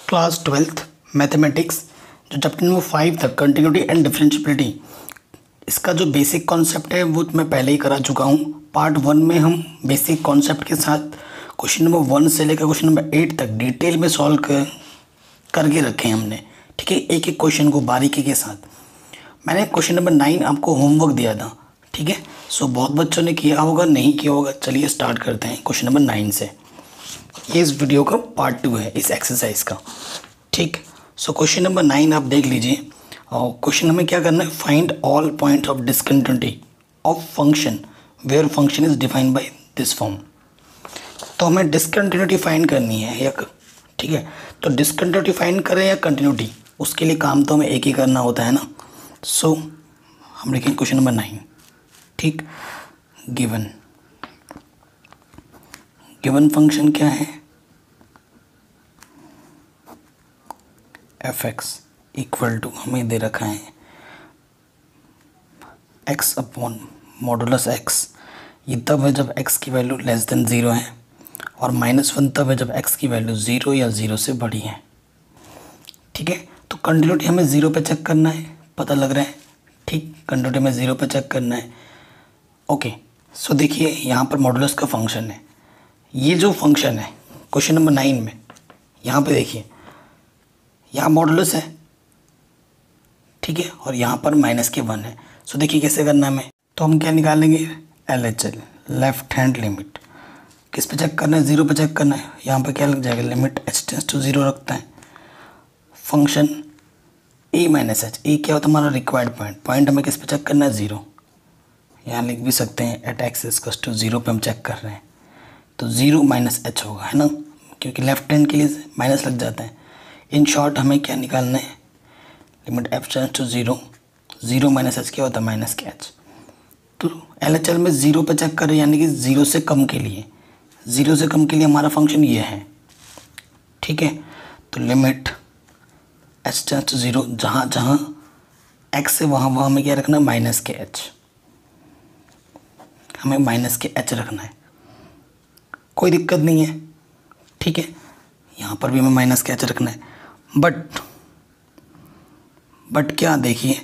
Class 12th mathematics जो chapter number 5 था continuity and differentiability, इसका जो बेसिक कॉन्सेप्ट है वो मैं पहले ही करा चुका हूँ। पार्ट 1 में हम बेसिक कॉन्सेप्ट के साथ क्वेश्चन नंबर 1 से लेकर क्वेश्चन नंबर 8 तक डिटेल में सॉल्व करके रखे हैं हमने। ठीक है, एक एक क्वेश्चन को बारीकी के साथ। मैंने क्वेश्चन नंबर 9 आपको होमवर्क दिया था। ठीक है, सो बहुत बच्चों ने किया होगा, नहीं किया होगा। चलिए स्टार्ट करते हैं क्वेश्चन नंबर 9 से। ये इस वीडियो का पार्ट 2 है इस एक्सरसाइज का। ठीक, सो क्वेश्चन नंबर 9 आप देख लीजिए। और क्वेश्चन हमें क्या करना है, find all point of discontinuity of function where function is defined by this form. तो हमें डिसकंटिन्यूटी फाइंड करनी है एक। ठीक है, तो डिसकंटिन्यूटी फाइंड करें या कंटिन्यूटी, उसके लिए काम तो हमें एक ही करना होता है ना। सो हम लिखेंगे क्वेश्चन नंबर 9। ठीक, गिवन फंक्शन क्या है, एफ एक्स इक्वल टू हमें दे रखा है एक्स अपॉन मॉडुलस एक्स। ये तब है जब एक्स की वैल्यू लेस देन 0 है, और -1 तब है जब एक्स की वैल्यू 0 या 0 से बड़ी है। ठीक है, तो कंटिन्यूटी हमें 0 पे चेक करना है, पता लग रहा है। ठीक, कंटिन्यूटी में 0 पे चेक करना है। ओके, सो देखिए यहाँ पर मॉडुलस का फंक्शन है। ये जो फंक्शन है क्वेश्चन नंबर 9 में, यहाँ पे देखिए यहाँ मॉडुलस है। ठीक है, और यहाँ पर -1 है। सो देखिए कैसे करना है हमें, तो हम क्या निकालेंगे, LHL लेफ्ट हैंड लिमिट। किस पे चेक करना है, 0 पे चेक करना है। यहाँ पे क्या लग जाएगा, लिमिट h टेंड्स टू 0 रखता है। फंक्शन a - h, ए क्या होता है हमारा रिक्वायर्ड पॉइंट। पॉइंट हमें किस पे चेक करना है, 0। यहाँ लिख भी सकते हैं एट एक्स इक्वल्स टू 0 पे हम चेक कर रहे हैं, तो 0 - h होगा, है ना, क्योंकि लेफ्ट हैंड के लिए माइनस लग जाता है। इन शॉर्ट हमें क्या निकालना है, limit f tends to 0, 0 - h क्या होता है, -h। तो LHL में 0 पे चेक करें, यानी कि 0 से कम के लिए, 0 से कम के लिए हमारा फंक्शन ये है। ठीक है, तो लिमिट h टेंड्स टू 0, जहाँ जहाँ x से वहाँ वहाँ हमें क्या रखना है, -h। हमें -h रखना है, कोई दिक्कत नहीं है। ठीक है, यहाँ पर भी हमें -h रखना है। बट क्या देखिए,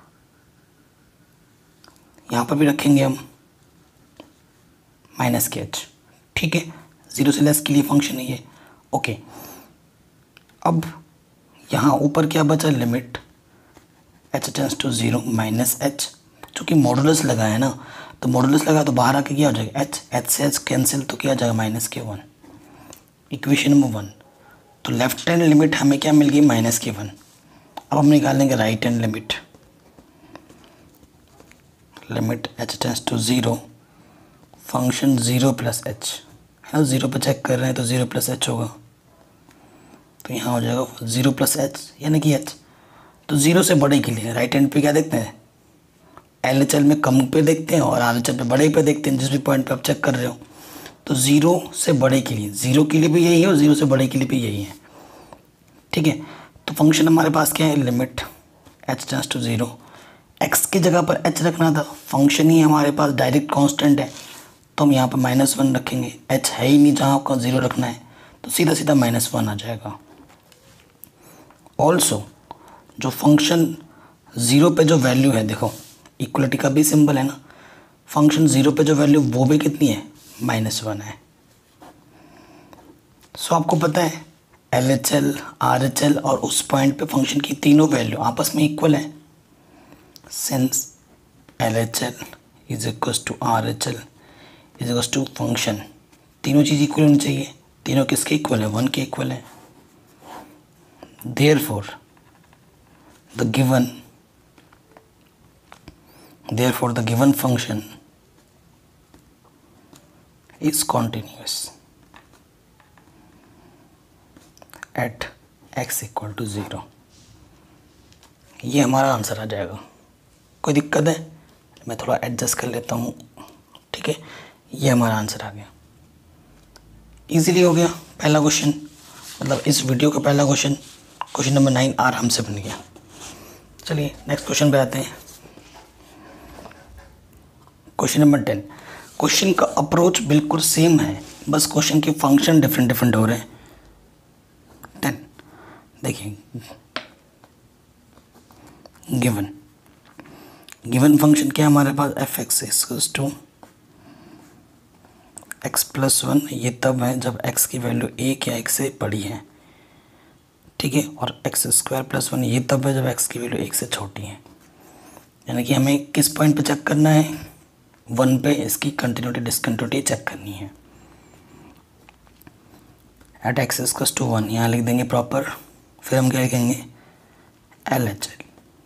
यहाँ पर भी रखेंगे हम -h। ठीक है, 0 से लेस के लिए फंक्शन है ये। ओके, अब यहाँ ऊपर क्या बचा, limit h tends to 0 -h, चूँकि मॉडुलस लगा है ना, तो मॉडुलस लगा तो बाहर आके क्या हो जाएगा, h से h कैंसिल, तो क्या हो जाएगा, -1। Equation number 1। तो लेफ्ट हैंड लिमिट हमें क्या मिल गई, -1। अब हम निकालेंगे right hand limit. Limit h tends to 0, function 0 + h, है ना, 0 पे चेक कर रहे हैं तो 0 + h होगा। तो यहाँ हो जाएगा 0 + h, यानी कि h। तो 0 से बड़े के लिए राइट हैंड पे क्या देखते हैं, LHL में कम पे देखते हैं और RHL पे बड़े पे देखते हैं, जिस भी पॉइंट पे आप चेक कर रहे हो। तो 0 से बड़े के लिए, 0 के लिए भी यही है और 0 से बड़े के लिए भी यही है। ठीक है, तो फंक्शन हमारे पास क्या है, limit h tends to 0, x की जगह पर h रखना था, फंक्शन ही हमारे पास डायरेक्ट कांस्टेंट है, तो हम यहाँ पर -1 रखेंगे। h है ही नहीं जहाँ आपको 0 रखना है, तो सीधा सीधा -1 आ जाएगा। ऑल्सो जो फंक्शन 0 पे जो वैल्यू है, देखो इक्वलिटी का भी सिंबल है ना, फंक्शन 0 पे जो वैल्यू वो भी कितनी है, -1 है। सो आपको पता है LHL, RHL और उस पॉइंट पे फंक्शन की तीनों वैल्यू आपस में इक्वल है। Since LHL is equals to RHL is equals to function, तीनों चीज़ इक्वल होनी चाहिए। तीनों किसके इक्वल है, 1 के इक्वल है। Therefore the given function is continuous at x equal to 0। ये हमारा आंसर आ जाएगा। कोई दिक्कत है, मैं थोड़ा एडजस्ट कर लेता हूँ। ठीक है, ये हमारा आंसर आ गया, इजीली हो गया। पहला क्वेश्चन, मतलब इस वीडियो का पहला क्वेश्चन, क्वेश्चन नंबर 9 आराम से बन गया। चलिए नेक्स्ट क्वेश्चन पे आते हैं। Question number 10। क्वेश्चन का अप्रोच बिल्कुल सेम है, बस क्वेश्चन के फंक्शन डिफरेंट हो रहे हैं। 10 देखिए गिवन फंक्शन क्या है हमारे पास, f x equals to x plus one. ये तब है जब एक्स की वैल्यू एक या एक से बड़ी है, ठीक है। और एक्स स्क्वायर प्लस वन ये तब है जब एक्स की वैल्यू एक से छोटी है। यानी कि हमें किस पॉइंट पे चेक करना है, वन पे इसकी कंटिन्यूटी डिसकंटिन्यूटी चेक करनी है। At x equals to one यहाँ लिख देंगे प्रॉपर, फिर हम क्या लिखेंगे, L H L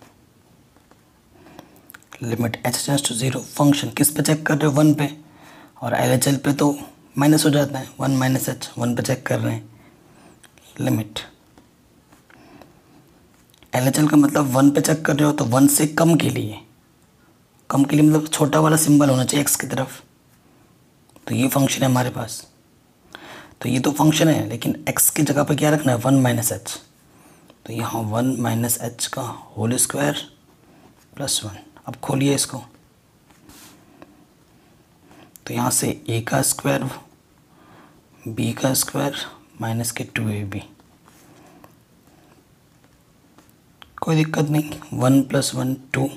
limit h tends to zero. Function किस पे चेक कर रहे हो, वन पे, और एल एच एल पे तो माइनस हो जाता है, वन माइनस एच, वन पे चेक कर रहे हैं। लिमिट एल एच एल का मतलब वन पे चेक कर रहे हो तो वन से कम के लिए, कम के लिए मतलब छोटा वाला सिंबल होना चाहिए एक्स की तरफ। तो ये फंक्शन है हमारे पास, तो ये तो फंक्शन है लेकिन एक्स की जगह पे क्या रखना है, वन माइनस एच। तो यहाँ वन माइनस एच का होल स्क्वायर प्लस वन। अब खोलिए इसको, तो यहाँ से ए का स्क्वायर बी का स्क्वायर माइनस के टू ए बी, कोई दिक्कत नहीं, वन प्लस वन टू।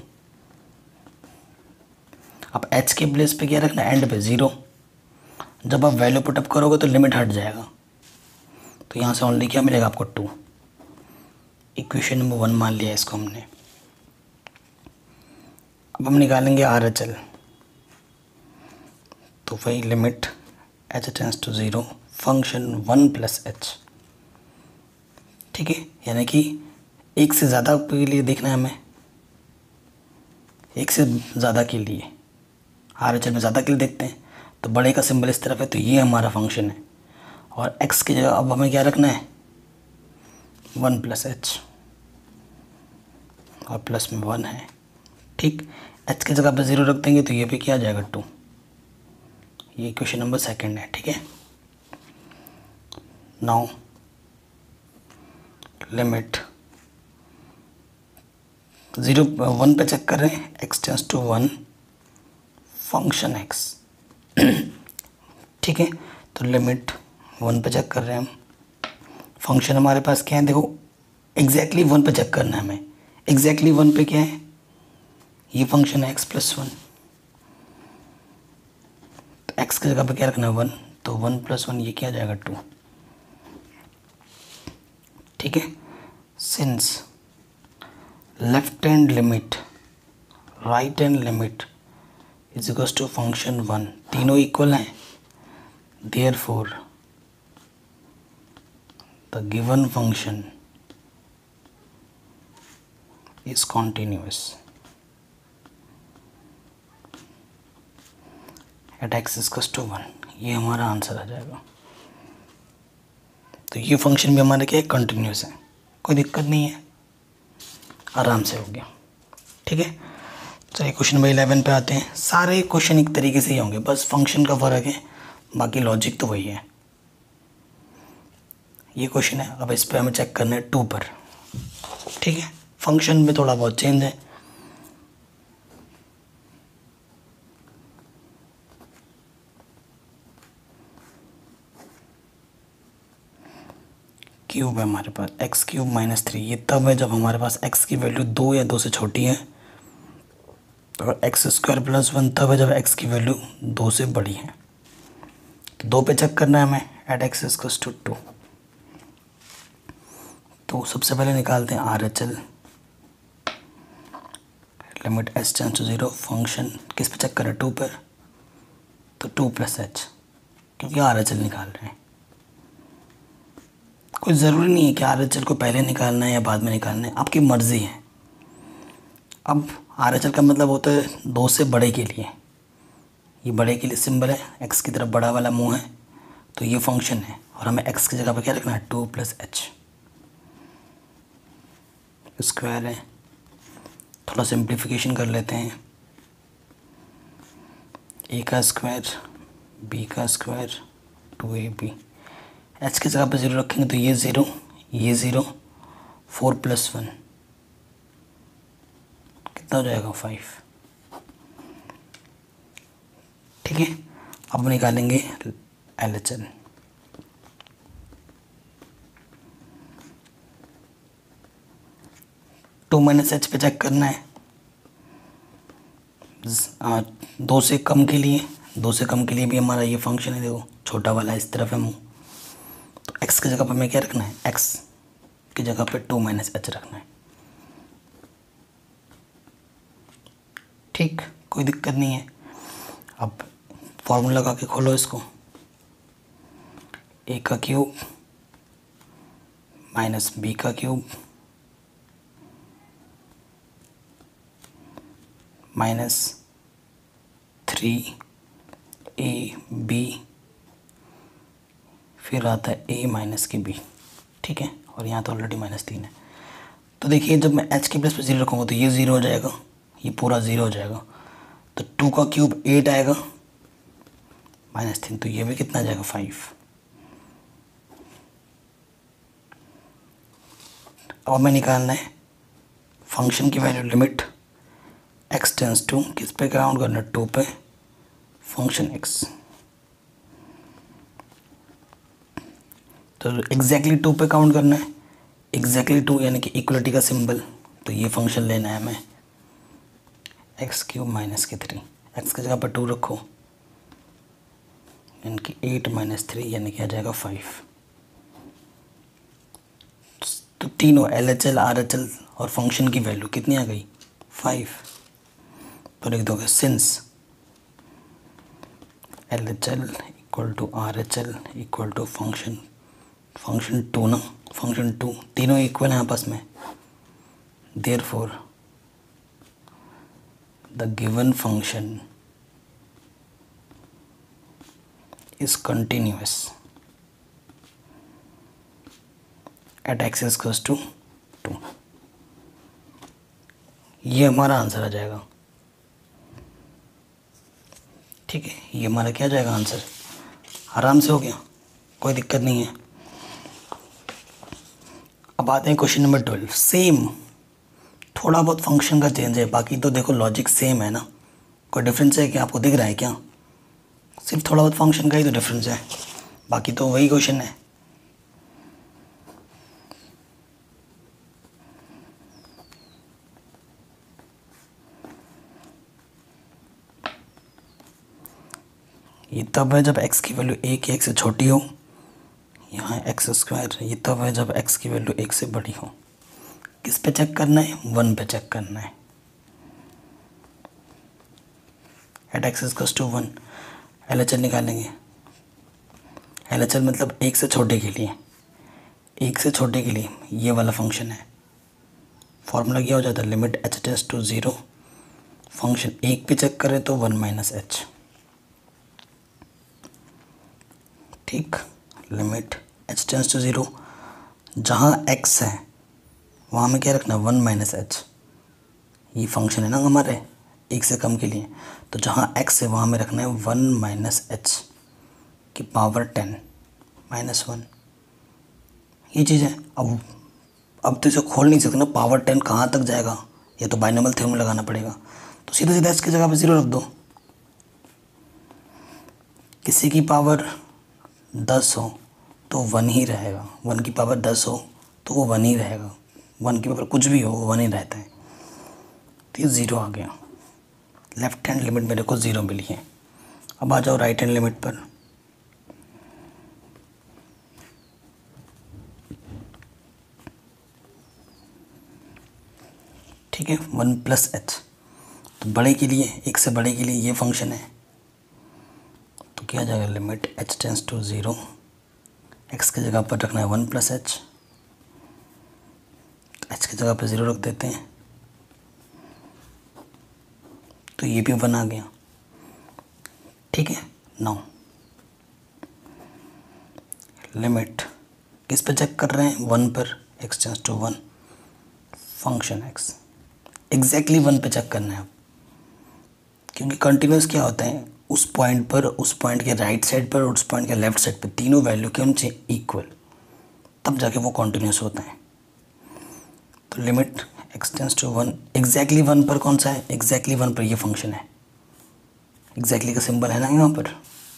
अब एच के प्लेस पे क्या रखना है, एंड पे ज़ीरो। जब आप वैल्यू पुटअप करोगे तो लिमिट हट जाएगा, तो यहाँ से ओनली क्या मिलेगा आपको, टू। इक्वेशन नंबर वन मान लिया इसको हमने। अब हम निकालेंगे आर एच एल, तो वही limit h tends to zero function one plus h, ठीक है। यानी कि एक से ज़्यादा के लिए देखना है हमें, एक से ज़्यादा के लिए आर एच एल में ज़्यादा के लिए देखते हैं, तो बड़े का सिंबल इस तरफ है, तो ये हमारा फंक्शन है। और एक्स की जगह अब हमें क्या रखना है, वन प्लस एच, और प्लस में वन है, ठीक। एच की जगह पे ज़ीरो रख देंगे तो ये पे क्या आ जाएगा, टू। ये क्वेश्चन नंबर सेकंड है, ठीक है। नाउ लिमिट ज़ीरो वन पे चेक कर रहे हैं, x tends to one function x, ठीक है। तो लिमिट वन पे चेक कर रहे हैं हम, फंक्शन हमारे पास क्या है, देखो एग्जैक्टली वन पे चेक करना है हमें। एग्जैक्टली वन पे क्या है, ये फंक्शन है एक्स प्लस वन, तो एक्स की जगह पे क्या रखना है, वन, तो वन प्लस वन ये क्या आ जाएगा, टू, ठीक है। Since left hand limit right hand limit is equals to function one, तीनों इक्वल हैं, therefore the given function is continuous at x equals to one. ये हमारा आंसर आ जाएगा। तो ये फंक्शन भी हमारे क्या है, कंटिन्यूस है, कोई दिक्कत नहीं है, आराम से हो गया, ठीक है। चलिए क्वेश्चन नंबर 11 पे आते हैं। सारे क्वेश्चन एक तरीके से ही होंगे, बस फंक्शन का फ़र्क है, बाकी लॉजिक तो वही है। ये क्वेश्चन है, अब इस पर हमें चेक करना है टू पर, ठीक है। फंक्शन में थोड़ा बहुत चेंज है। क्यूब है हमारे पास, एक्स क्यूब माइनस थ्री, ये तब है जब हमारे पास एक्स की वैल्यू दो या दो से छोटी है, और एक्स स्क्वायर प्लस वन तब है जब एक्स की वैल्यू दो से बड़ी है। तो दो पे चेक करना है हमें, at x equals to two. तो सबसे पहले निकालते हैं R H L, limit h tends to zero, function किस पे चेक करें, टू पर, तो टू प्लस एच, क्योंकि आर एच एल निकाल रहे हैं। कोई ज़रूरी नहीं है कि आर एच एल को पहले निकालना है या बाद में निकालना है, आपकी मर्ज़ी है। अब आर एच एल का मतलब होता है दो से बड़े के लिए, ये बड़े के लिए सिंबल है, एक्स की तरफ बड़ा वाला मुंह है, तो ये फंक्शन है, और हमें एक्स की जगह पर क्या रखना है, टू प्लस एच, स्क्वायर है। थोड़ा सिंप्लीफिकेशन कर लेते हैं, ए का स्क्वायर बी का square two a b, h की जगह पर ज़ीरो रखेंगे तो ये ज़ीरो, फोर प्लस वन कितना हो जाएगा, फाइव, ठीक है। अब निकालेंगे L H L, two minus h पे चेक करना है। 2 से कम के लिए, 2 से कम के लिए भी हमारा ये फंक्शन है, देखो छोटा वाला इस तरफ है मुँह, तो x की जगह पर हमें क्या रखना है, x की जगह पे टू माइनस एच रखना है। ठीक, कोई दिक्कत नहीं है। अब फॉर्मूला लगा के खोलो इसको, a का क्यूब माइनस b का क्यूब माइनस 3ab, फिर आता है a माइनस की b। ठीक है, और यहाँ तो ऑलरेडी -3 है। तो देखिए जब मैं h की प्लेस पे 0 रखूँगा तो ये 0 हो जाएगा, ये पूरा 0 हो जाएगा। तो 2 का क्यूब 8 आएगा -3, तो ये भी कितना आ जाएगा 5। अब हमें निकालना है फंक्शन की value, limit x tends to किस पे काउंट करना है, 2 पे, फंक्शन x। तो एग्जैक्टली 2 पे काउंट करना है, एग्जैक्टली 2 यानी कि इक्वलिटी का सिंबल। तो ये फंक्शन लेना है हमें एक्स क्यूब माइनस के 3, एक्स की जगह पर 2 रखो, यानी कि 8 माइनस 3 यानी कि आ जाएगा 5। तो तीनों LHL RHL और फंक्शन की वैल्यू कितनी आ गई, 5। तो लिख दोगे since LHL equal to RHL equal to function 2 ना, फंक्शन 2 तीनों इक्वल हैं आपस में, therefore the given function is continuous at x equals to 2। ये हमारा आंसर आ जाएगा। ठीक है, ये हमारा क्या जाएगा आंसर, आराम से हो गया, कोई दिक्कत नहीं है। अब आते हैं क्वेश्चन नंबर 12। सेम, थोड़ा बहुत फंक्शन का चेंज है, बाकी तो देखो लॉजिक सेम है ना, कोई डिफरेंस है क्या, आपको दिख रहा है क्या, सिर्फ थोड़ा बहुत फंक्शन का ही तो डिफरेंस है, बाकी तो वही क्वेश्चन है। ये तब है जब x की वैल्यू 1 या 1 से छोटी हो, यहाँ x²। ये तब है जब x की वैल्यू 1 से बड़ी हो। किस पे चेक करना है, 1 पे चेक करना है। At x equals to 1 LHL निकालेंगे। LHL मतलब 1 से छोटे के लिए, 1 से छोटे के लिए ये वाला फंक्शन है। फॉर्मूला क्या हो जाता है, limit h tends to 0, function 1 पे चेक करें तो 1 माइनस एच। ठीक, लिमिट h टेंस टू 0, जहाँ x है वहाँ में क्या रखना, 1 माइनस एच। ये फंक्शन है ना हमारे 1 से कम के लिए, तो जहाँ x है वहाँ में रखना है 1 माइनस एच की पावर 10 -1। ये चीज़ है। अब तो इसे खोल नहीं सकते ना, पावर 10 कहाँ तक जाएगा, ये तो बाइनोमियल थ्योरम लगाना पड़ेगा। तो सीधा सीधा इसकी जगह पे 0 रख दो। किसी की पावर 10 हो तो 1 ही रहेगा, 1 की पावर 10 हो तो वो 1 ही रहेगा, 1 की पावर कुछ भी हो वो 1 ही रहता है। तो ये 0 आ गया, लेफ्ट हैंड लिमिट मेरे को 0 मिली है। अब आ जाओ राइट हैंड लिमिट पर। ठीक है, 1 प्लस एच, तो बड़े के लिए, 1 से बड़े के लिए ये फंक्शन है, तो क्या आ जाएगा, limit h tends to 0, x की जगह पर रखना है 1 प्लस एच, h की जगह पर 0 रख देते हैं, तो ये भी 1 आ गया। ठीक है, नाउ लिमिट किस पे चेक कर रहे हैं, 1 पर, x tends to 1, function x exactly 1 पे चेक करना है। क्योंकि कंटिन्यूस क्या होता है, उस पॉइंट पर, उस पॉइंट के राइट साइड पर और उस पॉइंट के लेफ्ट साइड पर तीनों वैल्यू के होने चाहिए इक्वल, तब जाके वो कंटिन्यूस होता है। तो limit x tends to 1, exactly 1 पर कौन सा है, एग्जैक्टली 1 पर ये फंक्शन है, एग्जैक्टली का सिंबल है ना यहाँ पर,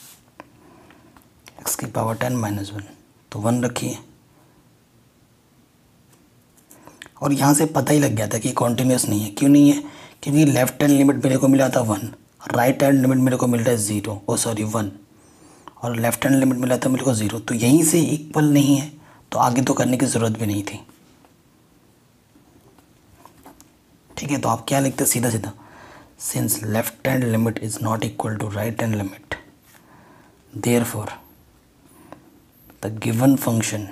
x की पावर 10 -1, तो 1 रखिए। और यहाँ से पता ही लग गया था कि कॉन्टीन्यूस नहीं है। क्यों नहीं है? क्योंकि लेफ्ट हैंड लिमिट मेरे को मिला था 1, राइट हैंड लिमिट मेरे को मिल रहा है 0, 1, और लेफ्ट हैंड लिमिट मिला था मेरे को 0। तो यहीं से इक्वल नहीं है, तो आगे तो करने की ज़रूरत भी नहीं थी। ठीक है, तो आप क्या लिखते सीधा सीधा, since left hand limit is not equal to right hand limit, therefore the given function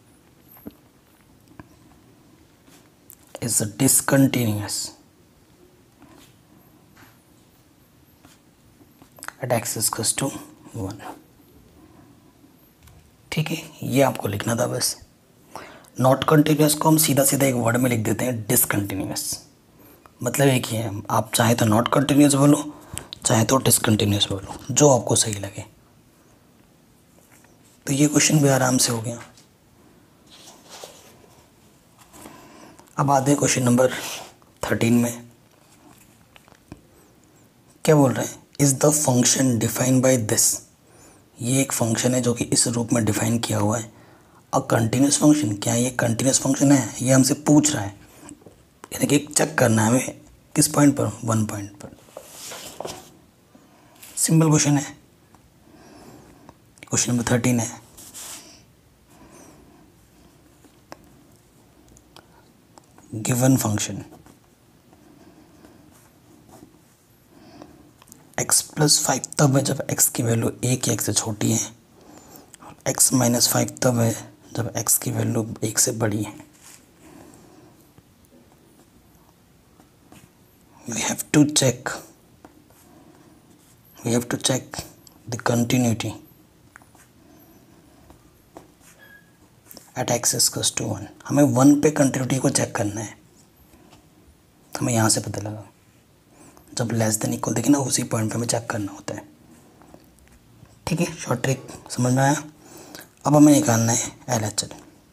is discontinuous at x is equals to 1। ठीक है, ये आपको लिखना था बस। नॉट कंटिन्यूस को हम सीधा सीधा एक वर्ड में लिख देते हैं, डिसकंटिन्यूस। मतलब एक ही है, आप चाहे तो नॉट कंटिन्यूस बोलो, चाहे तो डिसकंटिन्यूस बोलो, जो आपको सही लगे। तो ये क्वेश्चन भी आराम से हो गया। अब आते हैं क्वेश्चन नंबर 13 में। क्या बोल रहे हैं? Is the function defined by this, ये एक फंक्शन है जो कि इस रूप में डिफाइन किया हुआ है, अ कंटिन्यूस फंक्शन। क्या ये कंटिन्यूस फंक्शन है? ये हमसे पूछ रहा है, यानी कि चेक करना है हमें किस पॉइंट पर, 1 पॉइंट पर। सिंपल क्वेश्चन है। क्वेश्चन नंबर 13 है, गिवन फंक्शन x + 5 तब है जब x की वैल्यू 1 या 1 से छोटी है, और x - 5 तब है जब x की वैल्यू 1 से बड़ी है। we have to check the continuity at x is equals to 1। हमें 1 पे कंटिन्यूटी को चेक करना है। हमें यहाँ से पता लगा, जब लेस देन इक्वल देखिए ना, उसी पॉइंट पे हमें चेक करना होता है। ठीक है, शॉर्ट ट्रिक समझ में आया। अब हमें निकालना है LHL।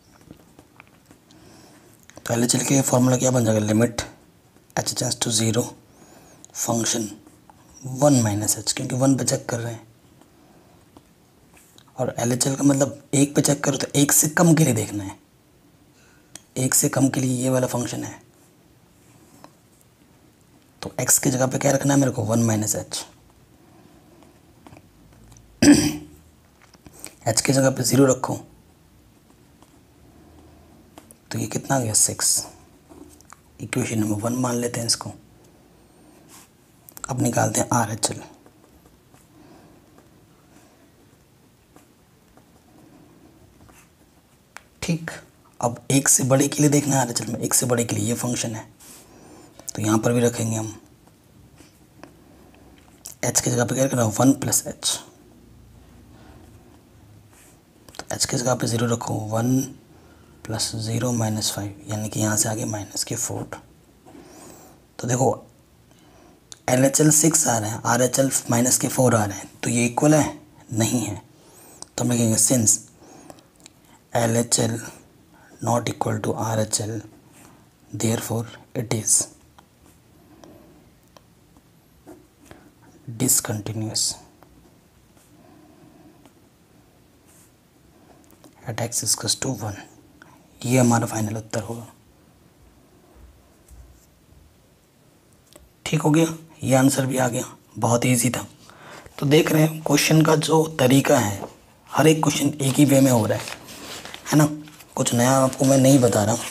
तो LHL के फॉर्मूला क्या बन जाएगा? Limit h tends to 0 function 1 - h, क्योंकि 1 पे चेक कर रहे हैं। और LHL का मतलब 1 पे चेक करो तो 1 से कम के लिए देखना है, 1 से कम के लिए ये वाला फंक्शन है। तो x की जगह पे क्या रखना है मेरे को? 1 - h। h की जगह पे 0 रखो, तो ये कितना आ गया? 6। इक्वेशन नंबर 1 मान लेते हैं इसको। अब निकालते हैं RHL। ठीक, अब 1 से बड़े के लिए देखना है RHL में, 1 से बड़े के लिए ये फंक्शन है, तो यहाँ पर भी रखेंगे हम। h की जगह पे क्या रखना है? 1 + h। तो h की जगह पे 0 रखो, 1 + 0 - 5, यानी कि यहाँ से आगे -4। तो देखो LHL 6 आ रहा है, RHL -4 आ रहे हैं, तो ये इक्वल है? नहीं है। तो हम लिखेंगे since LHL not equal to RHL, therefore it is discontinuous at x is equals to 1। ये हमारा फाइनल उत्तर होगा। ठीक हो गया, ये आंसर भी आ गया, बहुत इजी था। तो देख रहे हैं क्वेश्चन का जो तरीका है, हर एक क्वेश्चन एक ही वे में हो रहा है ना, कुछ नया आपको मैं नहीं बता रहा।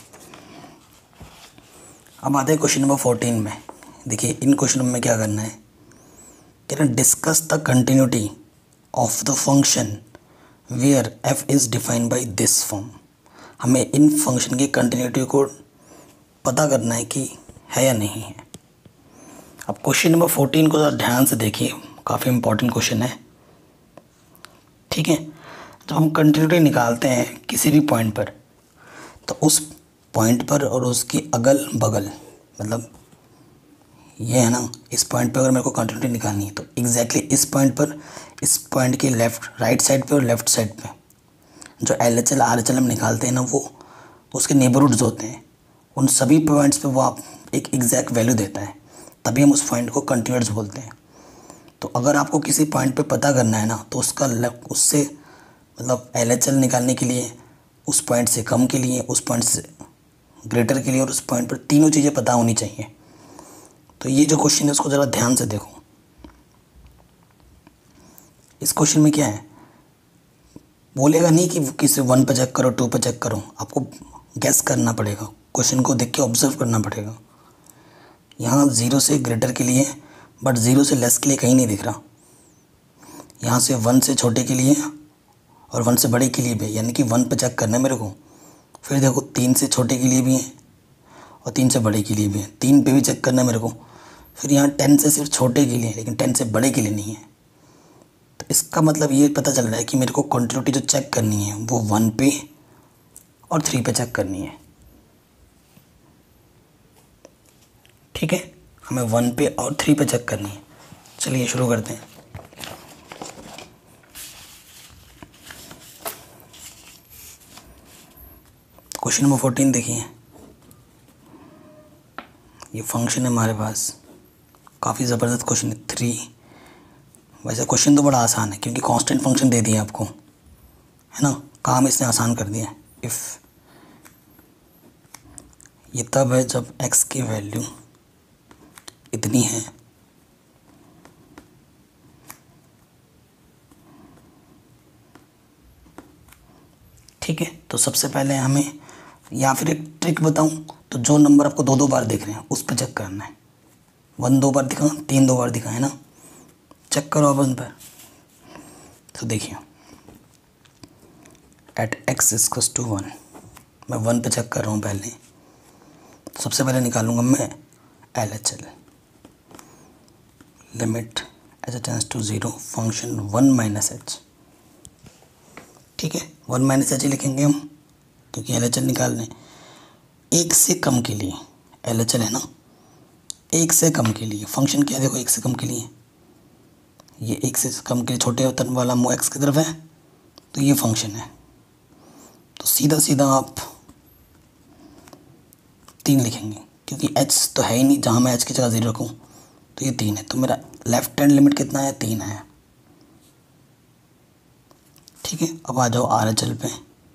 अब आते हैं क्वेश्चन नंबर 14 में। देखिए इन क्वेश्चन में क्या करना है, कह रहे हैं discuss the continuity of the function where f is defined by this form. हमें इन फंक्शन की कंटिन्यूटी को पता करना है कि है या नहीं है। अब क्वेश्चन नंबर 14 को ज़रा ध्यान से देखिए, काफ़ी इंपॉर्टेंट क्वेश्चन है। ठीक है, जब हम कंटिन्यूटी निकालते हैं किसी भी पॉइंट पर, तो उस पॉइंट पर और उसकी अगल बगल, मतलब ये है ना, इस पॉइंट पर अगर मेरे को कंटिन्यूटी निकालनी है तो एग्जैक्टली इस पॉइंट पर, इस पॉइंट के राइट साइड पे और लेफ़्ट साइड पे जो LHL RHL हम निकालते हैं ना, वो उसके नेबरहुड्स होते हैं। उन सभी पॉइंट्स पे वो आप एक एग्जैक्ट वैल्यू देता है, तभी हम उस पॉइंट को कंटिन्यूस बोलते हैं। तो अगर आपको किसी पॉइंट पे पता करना है ना, तो उसका उससे मतलब LHL निकालने के लिए उस पॉइंट से कम के लिए, उस पॉइंट से ग्रेटर के लिए और उस पॉइंट पर तीनों चीज़ें पता होनी चाहिए। तो ये जो क्वेश्चन है उसको ज़रा ध्यान से देखो। इस क्वेश्चन में क्या है, बोलेगा नहीं कि किसी 1 पे चेक करो 2 पे चेक करो, आपको गैस करना पड़ेगा, क्वेश्चन को देख के ऑब्जर्व करना पड़ेगा। यहाँ 0 से ग्रेटर के लिए बट 0 से लेस के लिए कहीं नहीं दिख रहा। यहाँ से 1 से छोटे के लिए और 1 से बड़े के लिए भी, यानी कि 1 पे चेक करना है मेरे को। फिर देखो 3 से छोटे के लिए भी है और 3 से बड़े के लिए भी है, 3 पे भी चेक करना है मेरे को। फिर यहाँ 10 से सिर्फ छोटे के लिए, लेकिन 10 से बड़े के लिए नहीं है। तो इसका मतलब ये पता चल रहा है कि मेरे को कंटिन्यूटी जो चेक करनी है वो 1 पे और 3 पे चेक करनी है। ठीक है, हमें 1 पे और 3 पे चेक करनी है। चलिए शुरू करते हैं। क्वेश्चन नंबर 14 देखिए, ये फंक्शन है हमारे पास, काफ़ी ज़बरदस्त क्वेश्चन है। 3, वैसे क्वेश्चन तो बड़ा आसान है क्योंकि कांस्टेंट फंक्शन दे दिया आपको, है ना, काम इसने आसान कर दिया। इफ़, ये तब है जब x की वैल्यू इतनी है ठीक है। तो सबसे पहले हमें, या फिर एक ट्रिक बताऊं, तो जो नंबर आपको 2 बार दिख रहे हैं उस पर चेक करना है। 1 2 बार दिखा, 3 2 बार दिखा, है ना, चेक करो आप उन पर। तो देखिए एट x = 1, मैं 1 पे चेक कर रहा हूँ पहले। तो सबसे पहले निकालूंगा मैं LHL, limit h tends to 0 function 1 - h। ठीक है, 1 - h लिखेंगे हम क्योंकि LHL निकालने। 1 से कम के लिए LHL है ना, 1 से कम के लिए फंक्शन क्या है, देखो 1 से कम के लिए, ये 1 से कम के लिए छोटे तरफ वाला मुँह x की तरफ है, तो ये फंक्शन है। तो सीधा सीधा आप 3 लिखेंगे क्योंकि h तो है ही नहीं, जहाँ मैं h की जगह 0 रखूँ, तो ये 3 है। तो मेरा लेफ्ट हैंड लिमिट कितना है, 3 है। ठीक है, अब आ जाओ RHL पे।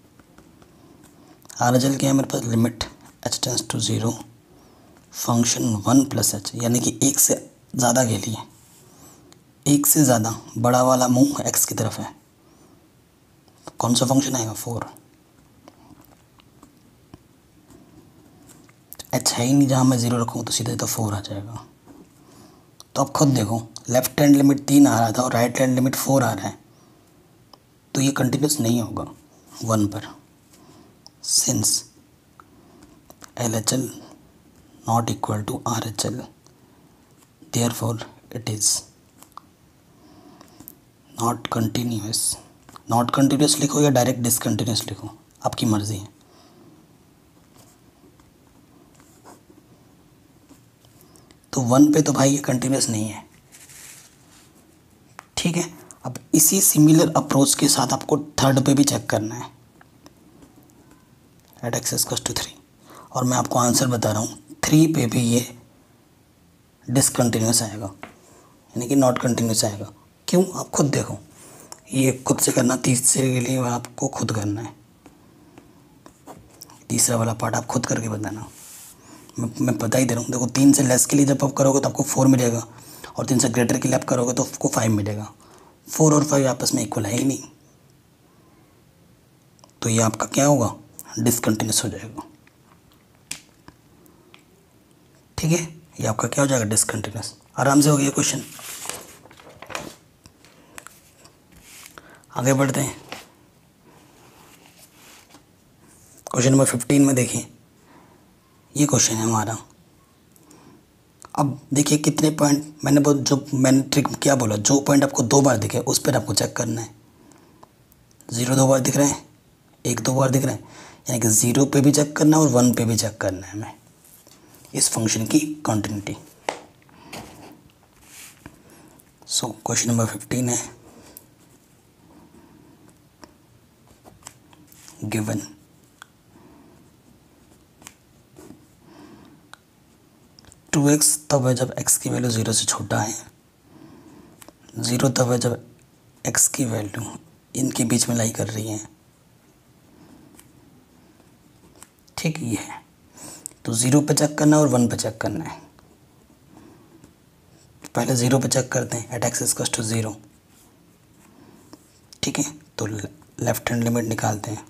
RHL क्या है मेरे पास, limit h tends to 0 function 1 + h, यानी कि 1 से ज़्यादा के लिए, 1 से ज़्यादा बड़ा वाला मुंह x की तरफ है। कौन सा फंक्शन आएगा, 4। h है ही नहीं, जहाँ मैं 0 रखूँ तो सीधे तो 4 आ जाएगा। तो अब खुद देखो, लेफ्ट हैंड लिमिट 3 आ रहा था और राइट हैंड लिमिट 4 आ रहा है, तो ये कंटिन्यूस नहीं होगा 1 पर, since LHL not equal to RHL, therefore it is not continuous. Not continuous लिखो या डायरेक्ट डिसकंटिन्यूस लिखो, आपकी मर्ज़ी है। तो 1 पे तो भाई ये कंटिन्यूस नहीं है। ठीक है, अब इसी सिमिलर अप्रोच के साथ आपको 3rd पे भी चेक करना है, एट x = 3। और मैं आपको आंसर बता रहा हूँ, 3 पे भी ये डिसकंटिन्यूस आएगा, यानी कि नॉट कंटिन्यूस आएगा। क्यों, आप खुद देखो, ये खुद से करना, तीसरे के लिए आपको खुद करना है। तीसरा वाला पार्ट आप खुद करके बताना, मैं बता ही दे रहा हूँ। देखो 3 से लेस के लिए जब आप करोगे तो आपको 4 मिलेगा, और 3 से ग्रेटर के लिए आप करोगे तो आपको 5 मिलेगा। 4 और 5 आपस में इक्वल है ही नहीं, तो ये आपका क्या होगा, डिसकंटिन्यूस हो जाएगा। ठीक है, ये आपका क्या हो जाएगा, डिसकंटिन्यूस। आराम से हो गया क्वेश्चन। आगे बढ़ते हैं। क्वेश्चन नंबर 15 में देखिए, ये क्वेश्चन है हमारा। अब देखिए कितने पॉइंट मैंने जो मैंने ट्रिक क्या बोला, जो पॉइंट आपको 2 बार दिखे उस पर आपको चेक करना है। 0 2 बार दिख रहे हैं, 1 2 बार दिख रहे हैं, यानी कि 0 पे भी चेक करना है और 1 पे भी चेक करना है हमें इस फंक्शन की कंटिन्यूटी। सो क्वेश्चन नंबर 15 है, गिवन 2x तब है जब x की वैल्यू 0 से छोटा है, 0 तब है जब x की वैल्यू इनके बीच में लाई कर रही है। ठीक, ये है। तो 0 पे चेक करना है और 1 पे चेक करना है। पहले 0 पे चेक करते हैं, एट एक्स इक्वल्स टू 0। ठीक है, तो लेफ्ट हैंड लिमिट निकालते हैं।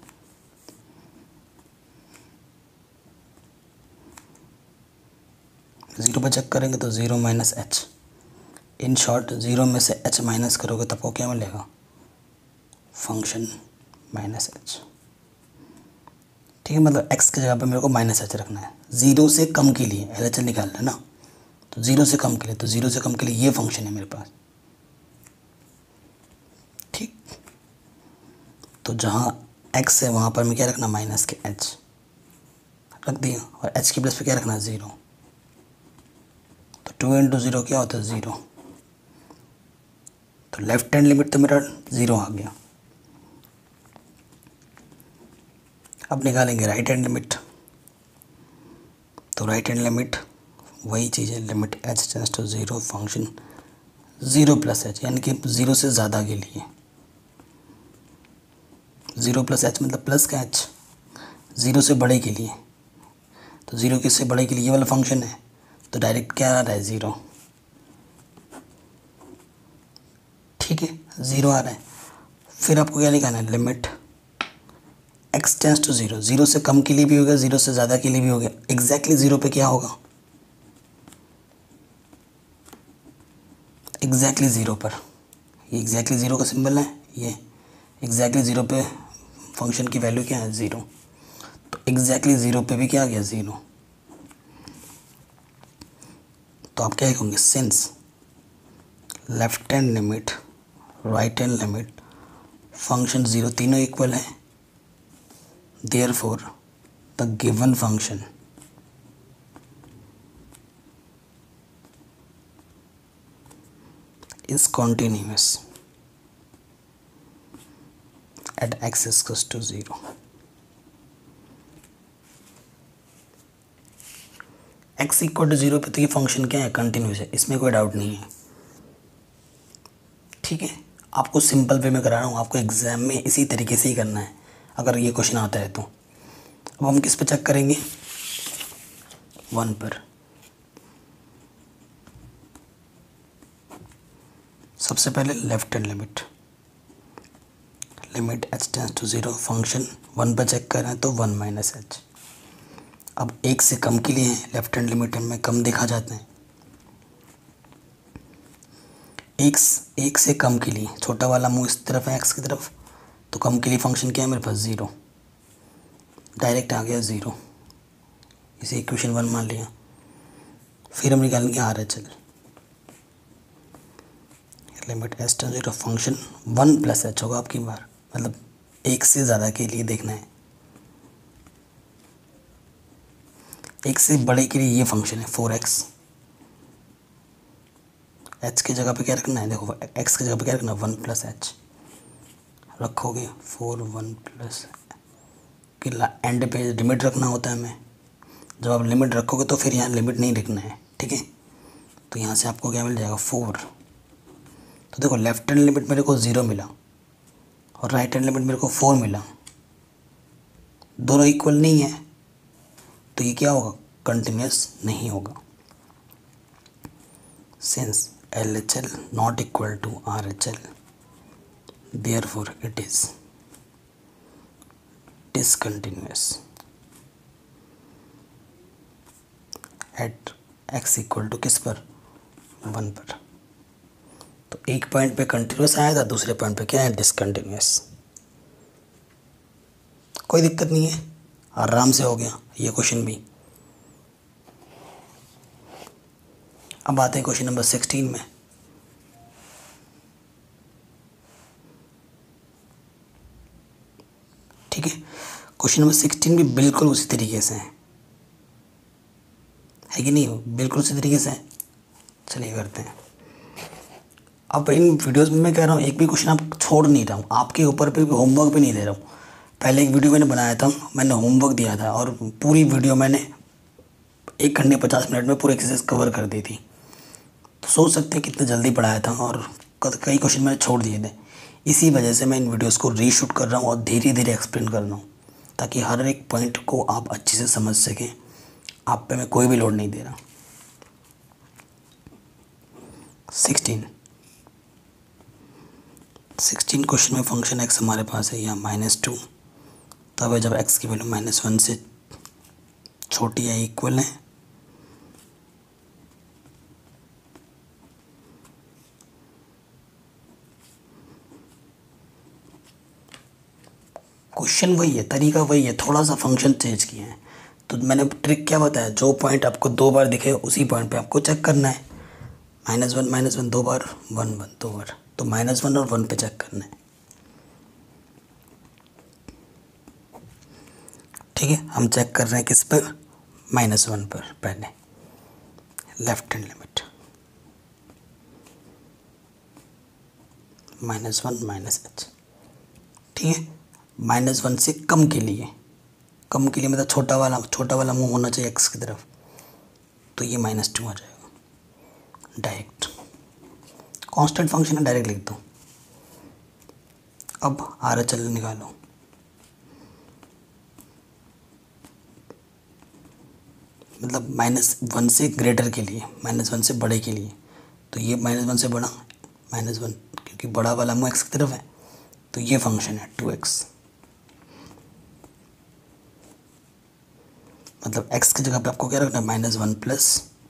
ज़ीरो पे चेक करेंगे तो 0 माइनस एच। इन शॉर्ट 0 में से h माइनस करोगे तब को क्या मिलेगा, फंक्शन माइनस एच। ठीक है, मतलब x की जगह पे मेरे को माइनस एच रखना है। 0 से कम के लिए LHS निकालना है ना, तो 0 से कम के लिए, तो 0 से कम के लिए ये फंक्शन है मेरे पास। ठीक, तो जहाँ x है वहाँ पर मैं क्या रखना, माइनस के h रख दिया, और h की प्लेस पे क्या रखना है, 0। तो 2 इंटू 0 क्या होता है, 0। तो लेफ्ट हैंड लिमिट तो मेरा 0 आ गया। अब निकालेंगे राइट हैंड लिमिट। तो राइट हैंड लिमिट वही चीज़ है, limit h tends to 0 function 0 plus h, यानी कि 0 से ज़्यादा के लिए। 0 प्लस एच मतलब प्लस का h, 0 से बड़े के लिए। तो 0 के से बड़े के लिए ये वाला फंक्शन है, तो डायरेक्ट क्या आ रहा है, 0। ठीक है, 0 आ रहा है। फिर आपको क्या निकालना है, लिमिट x टेंड्स टू 0। 0 से कम के लिए भी हो गया, 0 से ज़्यादा के लिए भी हो गया। एग्जैक्टली 0 पे क्या होगा, एग्जैक्टली 0 पर, ये एग्जैक्टली 0 का सिंबल है, ये एग्जैक्टली 0 पे फंक्शन की वैल्यू क्या है, 0। तो एग्जैक्टली 0 पे भी क्या आ गया, 0। तो आप क्या कहोगे, since left hand limit right hand limit function 0 तीनों इक्वल है, therefore the given function is continuous at x equals to 0। x equal to 0 पे तो ये फंक्शन क्या है, कंटिन्यूस है, इसमें कोई डाउट नहीं है। ठीक है, आपको सिंपल वे में करा रहा हूँ, आपको एग्जाम में इसी तरीके से ही करना है अगर ये क्वेश्चन आता है तो। अब हम किस पे चेक करेंगे, 1 पर। सबसे पहले left hand limit, limit h tends to 0 function 1 पर चेक कर रहे हैं तो 1 माइनस एच। अब 1 से कम के लिए लेफ्ट हैंड लिमिट में कम देखा जाता है। 1 से कम के लिए छोटा वाला मुंह इस तरफ है x की तरफ, तो कम के लिए फंक्शन क्या है मेरे पास, 0। डायरेक्ट आ गया 0, इसे इक्वेशन 1 मान लिया। फिर हम निकालेंगे RHL, limit h tends to 0 function 1 plus h होगा आपकी बार, मतलब 1 से ज़्यादा के लिए देखना है। 1 से बड़े के लिए ये फंक्शन है 4x। h की जगह पे क्या रखना है, देखो x की जगह पे क्या रखना है, 1 प्लस एच रखोगे, 4 1 प्लस कि एंड पे लिमिट रखना होता है हमें। जब आप लिमिट रखोगे तो फिर यहाँ लिमिट नहीं लिखना है। ठीक है, तो यहाँ से आपको क्या मिल जाएगा, 4। तो देखो लेफ्ट हैंड लिमिट मेरे को 0 मिला और राइट हैंड लिमिट मेरे को 4 मिला, दोनों इक्वल नहीं है, तो ये क्या होगा, कंटिन्यूस नहीं होगा। Since LHL not equal to RHL therefore it is discontinuous at x equal to किस पर, 1 पर। तो एक पॉइंट पे कंटिन्यूस आया था, दूसरे पॉइंट पे क्या है, डिसकंटिन्यूअस। कोई दिक्कत नहीं है, आराम से हो गया ये क्वेश्चन भी। अब आते हैं क्वेश्चन नंबर 16 में। ठीक है, क्वेश्चन नंबर 16 भी बिल्कुल उसी तरीके से है कि नहीं, बिल्कुल उसी तरीके से है। चलिए करते हैं। अब इन वीडियोस में मैं कह रहा हूँ एक भी क्वेश्चन आप छोड़ नहीं रहा हूँ, आपके ऊपर पे भी होमवर्क भी नहीं दे रहा हूँ। पहले एक वीडियो मैंने बनाया था, मैंने होमवर्क दिया था और पूरी वीडियो मैंने 1 घंटे 50 मिनट में पूरी एक्सरसाइज कवर कर दी थी। तो सोच सकते हैं कितना जल्दी पढ़ाया था और कई क्वेश्चन मैंने छोड़ दिए थे। इसी वजह से मैं इन वीडियोस को रीशूट कर रहा हूँ और धीरे धीरे एक्सप्लेन कर रहा हूँ, ताकि हर एक पॉइंट को आप अच्छे से समझ सकें आप पे मैं कोई भी लोड नहीं दे रहा। 16 क्वेश्चन में फंक्शन एक्स हमारे पास है यहाँ -2, तब है जब एक्स की वैल्यू -1 से छोटी या इक्वल है। क्वेश्चन वही है, तरीका वही है, थोड़ा सा फंक्शन चेंज किया है। तो मैंने ट्रिक क्या बताया, जो पॉइंट आपको 2 बार दिखे उसी पॉइंट पे आपको चेक करना है। -1 2 बार, 1 1 2 बार, तो -1 और 1 पे चेक करना है। ठीक है, हम चेक कर रहे हैं किस पर, -1 पर। पहले लेफ्ट हैंड लिमिट -1 -h। ठीक है, -1 से कम के लिए, कम के लिए मतलब छोटा वाला मुंह होना चाहिए एक्स की तरफ, तो ये -2 आ जाएगा। डायरेक्ट कांस्टेंट फंक्शन है, डायरेक्ट लिख दो। अब RHL निकालो। मतलब -1 से ग्रेटर के लिए, -1 से बड़े के लिए, तो ये -1 से बड़ा, -1 क्योंकि बड़ा वाला मुँह एक्स की तरफ है, तो ये फंक्शन है 2x। मतलब x की जगह पे आपको क्या रखना है, -1 प्लस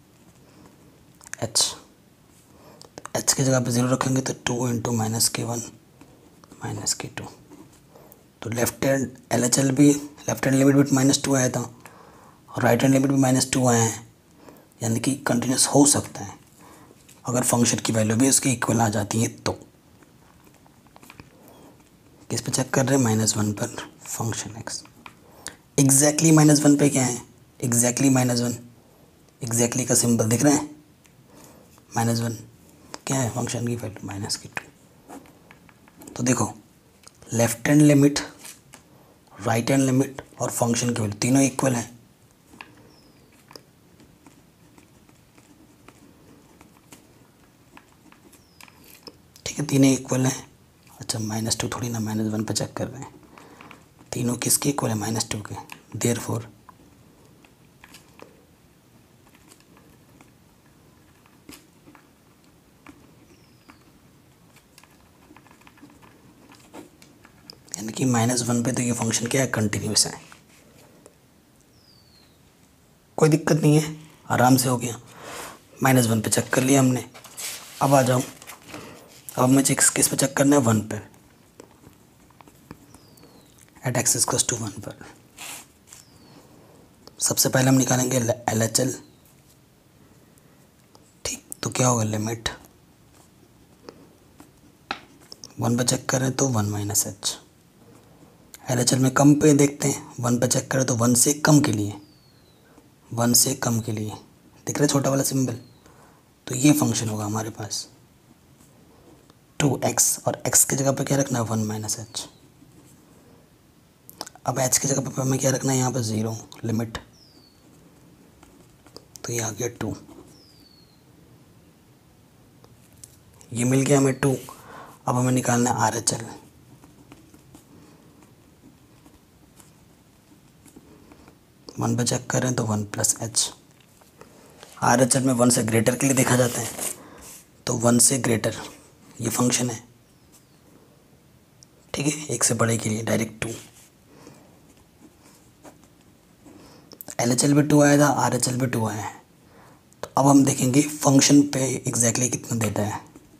h। h की जगह पे 0 रखेंगे तो 2 इंटू -k1 -k2। तो लेफ्ट हैंड LHL भी, लेफ्ट हैंड लिमिट भी -2 आया था और राइट हैंड लिमिट भी -2 आया है, यानी कि कंटिन्यूस हो सकता है अगर फंक्शन की वैल्यू भी उसके इक्वल आ जाती है। तो किस पे चेक कर रहे हैं, -1 पर फंक्शन x। एग्जैक्टली -1 पे क्या है, एग्जैक्टली -1, एग्जैक्टली का सिंबल दिख रहा है, -1 क्या है, फंक्शन की वैल्यू -k2। तो देखो, left hand limit, right hand limit और फंक्शन की वैल्यू तीनों इक्वल है। ठीक है, तीनों इक्वल है। अच्छा, -2 थोड़ी ना, -1 पे चेक कर रहे हैं, तीनों किसके इक्वल है, -2 के। देयरफॉर यानी कि -1 पे तो ये फंक्शन क्या है, कंटिन्यूस है, कोई दिक्कत नहीं है, आराम से हो गया। -1 पे चेक कर लिया हमने। अब आ जाऊँ, अब हमें किस पे चेक करना है, 1 पे, एट x इक्वल्स टू 1 पर। सबसे पहले हम निकालेंगे LHL। ठीक, तो क्या होगा, लिमिट 1 पे चेक करें तो 1 -h। LHL में कम पे देखते हैं, 1 पे चेक करें तो 1 से कम के लिए, 1 से कम के लिए दिख रहा है छोटा वाला सिंबल, तो ये फंक्शन होगा हमारे पास 2x, और x की जगह पे क्या रखना है, 1 -h। अब h की जगह पे हमें क्या रखना है, यहाँ पे 0 लिमिट, तो ये आ गया 2। ये मिल गया हमें 2। अब हमें निकालना है RHL। वन पे चेक करें तो 1 + h। RHL में 1 से ग्रेटर के लिए देखा जाता है, तो 1 से ग्रेटर ये फंक्शन है। ठीक है, एक से बड़े के लिए डायरेक्ट 2। LHL भी 2 आया था, RHL भी 2 आया है। तो अब हम देखेंगे फंक्शन पे एग्जैक्टली कितना देता है।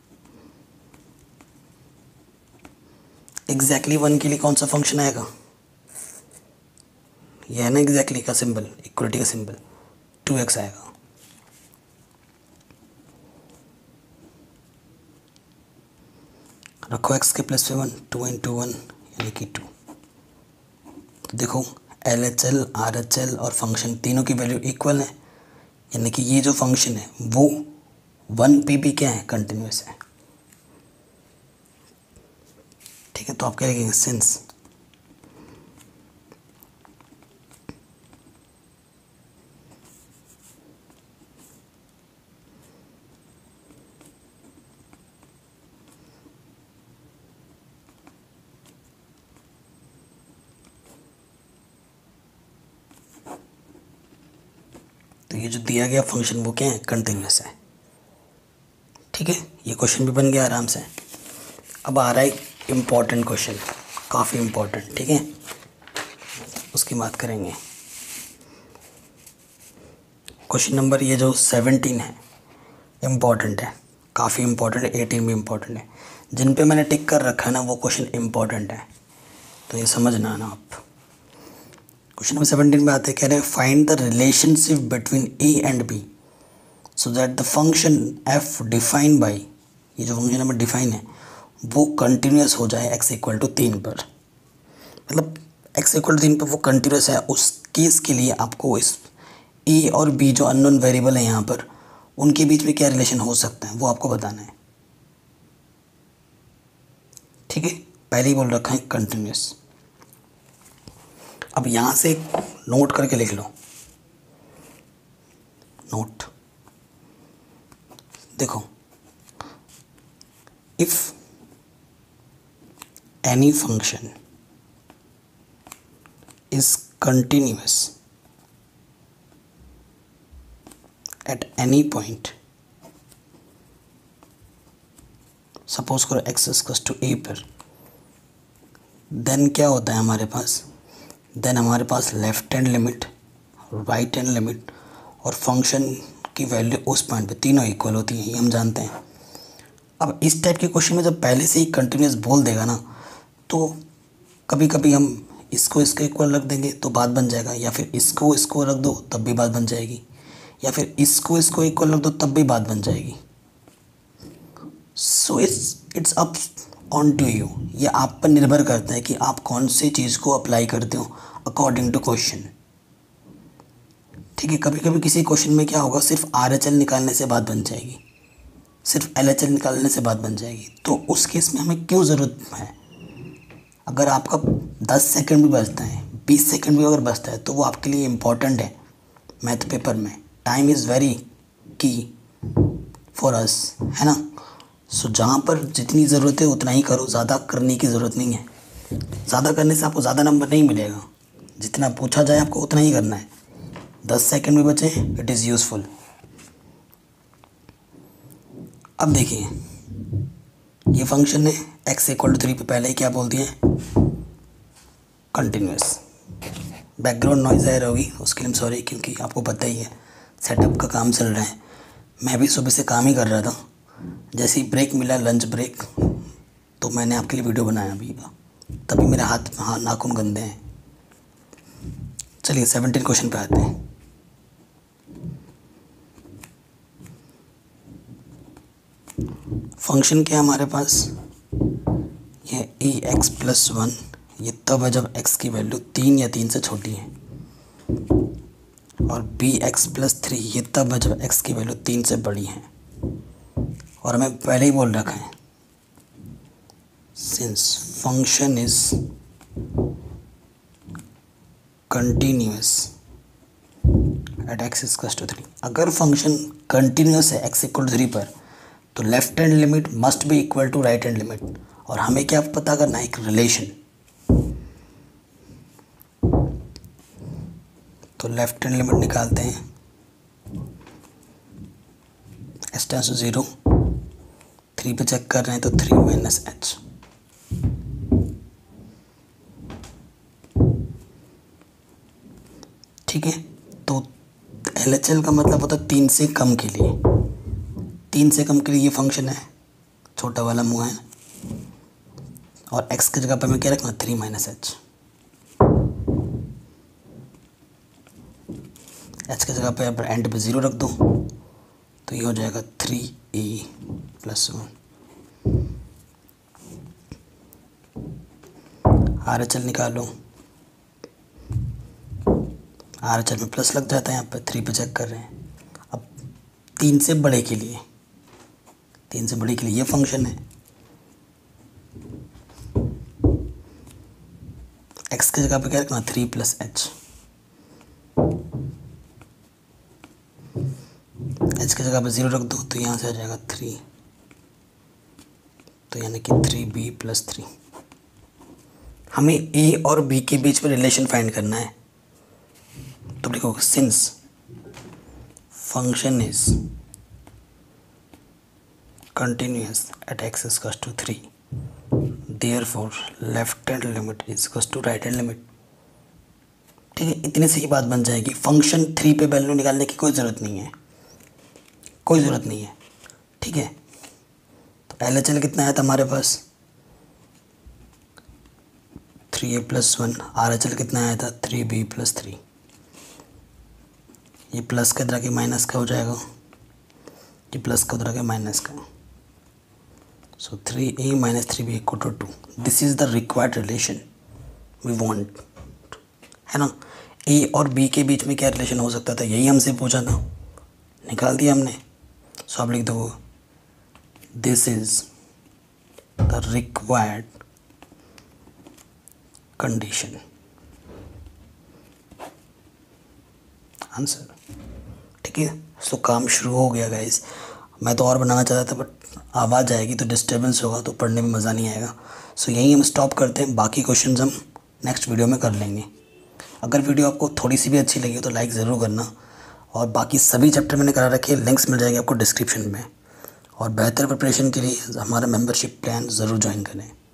एग्जैक्टली 1 के लिए कौन सा फंक्शन आएगा, यह है ना एग्जैक्टली का सिंबल, इक्वलिटी का सिंबल, 2x आएगा। रखो x के प्लस पे 1, 2 इंटू 1 यानी कि 2। तो देखो, LHL RHL और फंक्शन तीनों की वैल्यू इक्वल है, यानी कि ये जो फंक्शन है वो 1 पे भी क्या है, कंटिन्यूस है। ठीक है, तो आप क्या लिखेंगे, सिंस तो ये जो दिया गया फंक्शन वो क्या है, कंटिन्यूस है। ठीक है, ये क्वेश्चन भी बन गया आराम से। अब आ रहा है इम्पॉर्टेंट क्वेश्चन, काफ़ी इम्पॉर्टेंट। ठीक है, उसकी बात करेंगे। क्वेश्चन नंबर ये जो 17 है इम्पॉर्टेंट है, काफ़ी इम्पॉर्टेंट है। 18 भी इम्पॉर्टेंट है। जिन पे मैंने टिक कर रखा है ना वो क्वेश्चन इम्पॉर्टेंट है, तो ये समझना ना आप। क्वेश्चन नंबर 17 में आते कह रहे हैं find the relationship between a and b so that the function f define by, ये जो फंक्शन नंबर डिफाइन है वो कंटिन्यूस हो जाए x इक्वल टू 3 पर। मतलब x इक्वल टू 3 पर वो कंटिन्यूस है, उस केस के लिए आपको इस ए और बी जो अननोन वेरिएबल है यहाँ पर उनके बीच में क्या रिलेशन हो सकता है वो आपको बताना है। ठीक है, पहले ही बोल रखा है कंटिन्यूस। अब यहाँ से नोट करके लिख लो, नोट। देखो, if any function is continuous at any point, suppose करो x इक्वल्स टू a पर, देन क्या होता है हमारे पास, देन हमारे पास left hand limit, right hand limit और फंक्शन की वैल्यू उस पॉइंट पे तीनों इक्वल होती हैं, ये हम जानते हैं। अब इस टाइप के क्वेश्चन में जब पहले से ही कंटिन्यूस बोल देगा ना तो कभी कभी हम इसको इसको इक्वल रख देंगे तो बात बन जाएगा, या फिर इसको इसको रख दो तब भी बात बन जाएगी, या फिर इसको इसको इक्वल रख दो तब भी बात बन जाएगी। So it's up on to you, ये आप पर निर्भर करता है कि आप कौन सी चीज़ को अप्लाई करते हो अकॉर्डिंग टू क्वेश्चन। ठीक है, कभी कभी किसी क्वेश्चन में क्या होगा, सिर्फ RHL निकालने से बात बन जाएगी, सिर्फ LHL निकालने से बात बन जाएगी। तो उस केस में हमें क्यों ज़रूरत है, अगर आपका 10 सेकंड भी बचता है, 20 सेकंड भी अगर बचता है तो वो आपके लिए इम्पॉर्टेंट है मैथ पेपर में। Time is very key for us, है ना। सो जहाँ पर जितनी ज़रूरत है उतना ही करो, ज़्यादा करने की ज़रूरत नहीं है। ज़्यादा करने से आपको ज़्यादा नंबर नहीं मिलेगा, जितना पूछा जाए आपको उतना ही करना है। 10 सेकंड भी बचे, इट इज़ यूज़फुल। अब देखिए, ये फंक्शन है x इक्वल टू 3 पे पहले ही क्या बोल दिए, कंटिन्यूस। बैकग्राउंड नॉइज़ आ रही होगी, उसके लिए सॉरी, क्योंकि आपको पता ही है सेटअप का काम चल रहा है। मैं भी सुबह से काम ही कर रहा था, जैसे ही ब्रेक मिला, लंच ब्रेक, तो मैंने आपके लिए वीडियो बनाया अभी, तभी मेरे हाथ नाखून गंदे हैं। चलिए 17 क्वेश्चन पे आते हैं। फंक्शन क्या है हमारे पास, ये ax+1, ये तब है जब x की वैल्यू 3 या 3 से छोटी है, और bx+3 ये तब है जब x की वैल्यू 3 से बड़ी है। और हमें पहले ही बोल रखा है since function is continuous at x equals to 3, अगर फंक्शन कंटिन्यूस है x इक्वल टू 3 पर तो left hand limit must be equal to right hand limit. और हमें क्या पता करना है, एक रिलेशन। तो लेफ्ट हैंड लिमिट निकालते हैं, s टेंड्स टू 0, 3 पे चेक कर रहे हैं तो 3 - h। ठीक है, तो LHL का मतलब होता है 3 से कम के लिए, 3 से कम के लिए ये फंक्शन है, छोटा वाला मुँह है, और x की जगह पर मैं क्या रखना, 3 - h। h की जगह पे एंड पे 0 रख दो तो ये हो जाएगा 3a+1। RHL निकालो, RHL में प्लस लग जाता है, यहाँ पे 3 पे चेक कर रहे हैं। अब 3 से बड़े के लिए, 3 से बड़े के लिए ये फंक्शन है, x की जगह पे क्या रखना, 3 + h। h की जगह पे 0 रख दो तो यहाँ से आ जाएगा 3, तो यानी कि 3b+3। हमें a और b के बीच में रिलेशन फाइंड करना है। तो देखो, since function is continuous at x is equals to 3, therefore left hand limit is equals to right hand limit. ठीक है, इतनी सी बात बन जाएगी। फंक्शन 3 पे वैल्यू निकालने की कोई ज़रूरत नहीं है, कोई ज़रूरत नहीं है। ठीक है, तो LHL कितना आया था हमारे पास 3a + 1, RHL कितना आया था 3b + 3। ये प्लस का इधर के माइनस का हो जाएगा, ये प्लस का उधर के माइनस का। So 3a - 3b = 2। This is the required relation we want, है ना। a और b के बीच में क्या रिलेशन हो सकता था, यही हमसे पूछा था, निकाल दिया हमने। सो आप लिख दो this is the required condition, answer. ठीक है, सो काम शुरू हो गया गाइस। मैं तो और बनाना चाहता था बट आवाज़ आएगी तो डिस्टर्बेंस होगा तो पढ़ने में मज़ा नहीं आएगा। सो यहीं हम स्टॉप करते हैं, बाकी क्वेश्चंस हम नेक्स्ट वीडियो में कर लेंगे। अगर वीडियो आपको थोड़ी सी भी अच्छी लगी तो लाइक ज़रूर करना, और बाकी सभी चैप्टर मैंने करा रखे, लिंक्स मिल जाएंगे आपको डिस्क्रिप्शन में। और बेहतर प्रिपरेशन के लिए हमारा मेंबरशिप प्लान ज़रूर ज्वाइन करें।